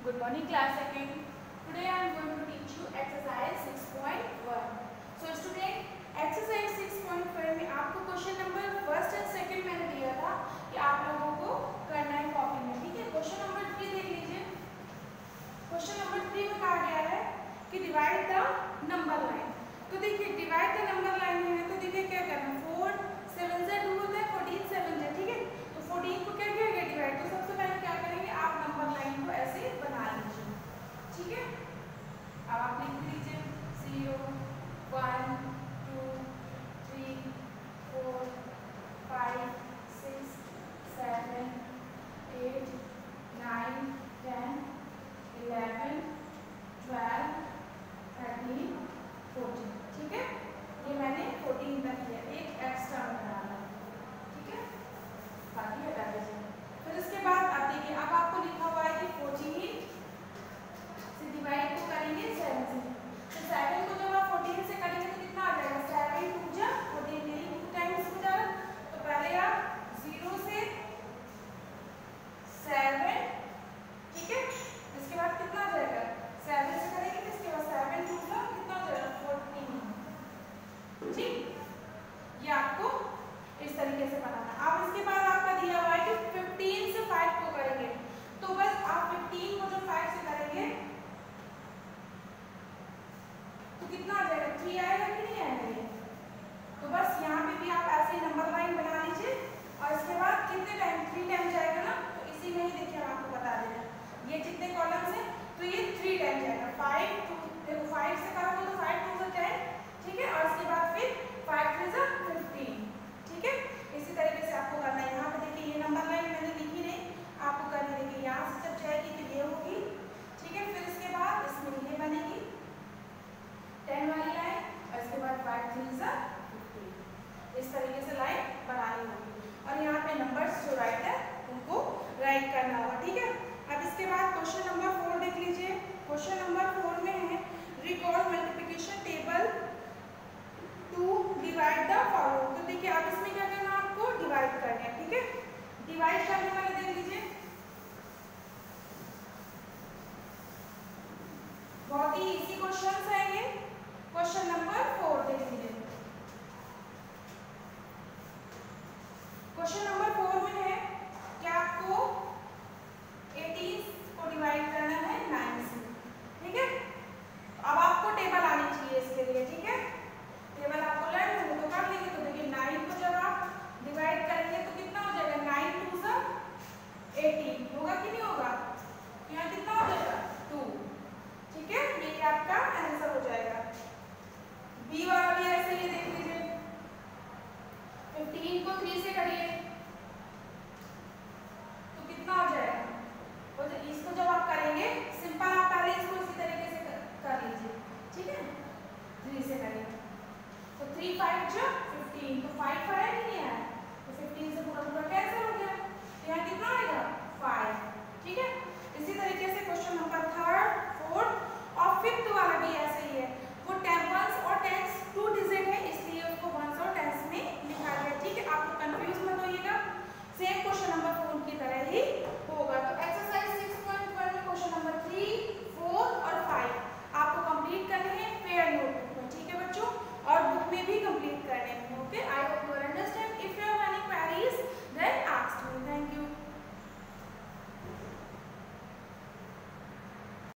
Good morning, class second. Today I am going to teach you exercise 6.1. So student, exercise 6.1 में आपको question number first and second मैंने दिया था कि आप लोगों को करना है कॉपी में, ठीक है। क्वेश्चन नंबर 3 देख लीजिए। क्वेश्चन नंबर 3 में कहा गया है कि डिवाइड द नंबर लाइन। तो देखिए डिवाइड द नंबर लाइन है, तो देखिए क्या करना, 4 7 से 2 होता है, 14 7 से, ठीक है। तो 14 को क्या किया गया डिवाइड, तो सबसे पहले क्या करेंगे, आप नंबर लाइन को ऐसे बना लीजिए, ठीक है। अब आप लिख लीजिए 0 1 2 3 4 5 6 7 8 9 10 11 12 13 14, ठीक है। ये मैंने 14 तक किया, एक एक्स्ट्रा बनाना, ठीक है, बाकी हटा दीजिए। फिर इसके बाद आप देखिए, अब आपको लिखा हुआ है कि 14 से डिवाइड को करेंगे 7 से, तो 7 को जब आप 14 से करेंगे तो कितना आ जाएगा, 7 2 जा 14, मेरी 2 टाइम्स हो जाएगा। तो पहले आप 0 से 7, ठीक है, इसके बाद कितना आ जाएगा, 7 से करेंगे तो इसके बाद 7 2 जा कितना हो जाएगा 14, ठीक। ये आपको इस तरीके से बनाना। अब इसके बाद आपका दिया हुआ है कि 15 से 5 को करेंगे, तो बस आप 15 को जब 5 से करेंगे तो कितना आ जाएगा, 3 आएगा कि नहीं आएगा ये। तो बस यहाँ पे भी आप ऐसे नंबर लाइन बना लीजिए और इसके बाद कितने टाइम, 3 टाइम जाएगा ना, तो इसी में ही देखिए हम आपको बता दे रहे हैं ये जितने कॉलम्स हैं, तो ये 3 टाइम जाएगा। 5 2 देखो 5 से करोगे तो 5 2 से 10, ठीक है, और इसके बाद फिर 5 3 से 15, ठीक है। इसी तरीके से आपको करना है। यहाँ पे देखिए ये नंबर लाइन मैंने लिखी नहीं, आपको करनी है। देखिए यहाँ से जब जाएगी तो ये होगी, ठीक है, फिर इसके बाद इसमें ये बनेगी 10 वाली लाइन और इसके बाद 5 3 से 15, इस तरीके से लाइन बनानी होगी। और यहाँ पे नंबर्स जो राइट है उनको राइट करना होगा, ठीक है।